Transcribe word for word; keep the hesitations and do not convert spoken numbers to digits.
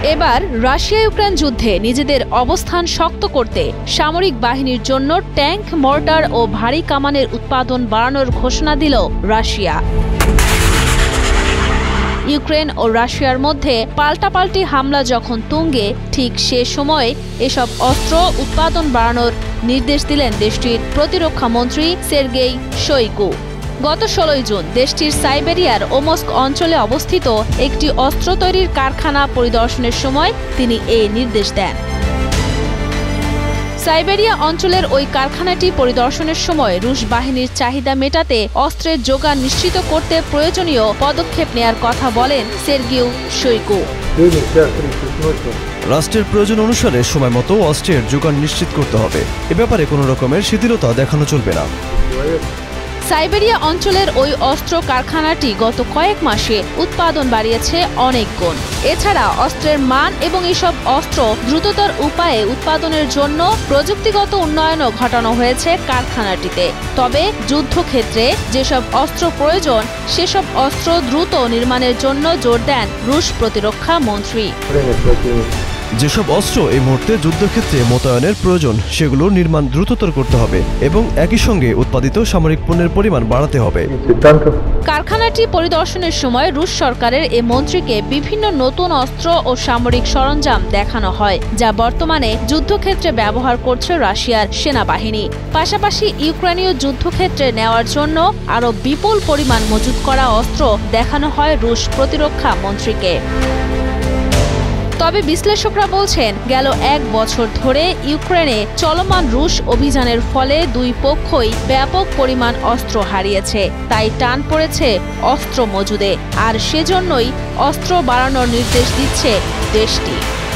এবার Russia Ukraine যুদ্ধে নিজেদের অবস্থান শক্ত করতে সামরিক বাহিনীর জন্য ট্যাঙ্ক, মর্টার ও ভারী কামানের উৎপাদন বাড়ানোর ঘোষণা দিল রাশিয়া। ইউক্রেন ও রাশিয়ার মধ্যে পাল্টাপাল্টি হামলা যখন তুঙ্গে, ঠিক সে সময় এসব অস্ত্র উৎপাদন বাড়ানোর নির্দেশ দিলেন দেশটির প্রতিরক্ষা মন্ত্রী সের্গেই শোইগু। গত ষোলোই জুন দেশটির সাইবেরিয়ার ওমস্ক অঞ্চলে অবস্থিত একটি অস্ত্র তৈরির কারখানা পরিদর্শনের সময় তিনি এই নির্দেশ দেন। সাইবেরিয়া অঞ্চলের ওই কারখানাটি পরিদর্শনের সময় রুশ বাহিনীর চাহিদা মেটাতে অস্ত্রের যোগান নিশ্চিত করতে প্রয়োজনীয় পদক্ষেপ নেয়ার কথা বলেন সের্গেই শোইগু। রাষ্ট্রের প্রয়োজন অনুসারে সময় মতো অস্ত্রের যোগান নিশ্চিত করতে হবে। এ ব্যাপারে কোনো রকমের শিথিলতা দেখানো চলবে না। সাইবেরিয়া অঞ্চলের ওই অস্ত্র কারখানাটি গত কয়েক মাসে উৎপাদন বাড়িয়েছে অনেক গুণ। এছাড়া অস্ত্রের মান এবং এসব অস্ত্র দ্রুততর উপায়ে উৎপাদনের জন্য প্রযুক্তিগত উন্নয়নও ঘটানো হয়েছে কারখানাটিতে। তবে যুদ্ধক্ষেত্রে যেসব অস্ত্র প্রয়োজন সেসব অস্ত্র দ্রুত নির্মাণের জন্য জোর দেন রুশ প্রতিরক্ষা মন্ত্রী। যেসব অস্ত্র এই মুহূর্তে যুদ্ধক্ষেত্রে মোতায়েনের প্রয়োজন সেগুলোর নির্মাণ দ্রুততর করতে হবে এবং একই সঙ্গে উৎপাদিত সামরিক পণ্যের পরিমাণ বাড়াতে হবে। কারখানাটি পরিদর্শনের সময় রুশ সরকারের এ মন্ত্রীকে বিভিন্ন নতুন অস্ত্র ও সামরিক সরঞ্জাম দেখানো হয়, যা বর্তমানে যুদ্ধক্ষেত্রে ব্যবহার করছে রাশিয়ার সেনাবাহিনী। পাশাপাশি ইউক্রেনীয় যুদ্ধক্ষেত্রে নেওয়ার জন্য আরও বিপুল পরিমাণ মজুত করা অস্ত্র দেখানো হয় রুশ প্রতিরক্ষা মন্ত্রীকে। তবে বিশ্লেষকরা বলছেন, গেল এক বছর ধরে ইউক্রেনে চলমান রুশ অভিযানের ফলে দুই পক্ষই ব্যাপক পরিমাণ অস্ত্র হারিয়েছে। তাই টান পড়েছে অস্ত্র মজুদে, আর সেজন্যই অস্ত্র বাড়ানোর নির্দেশ দিচ্ছে দেশটি।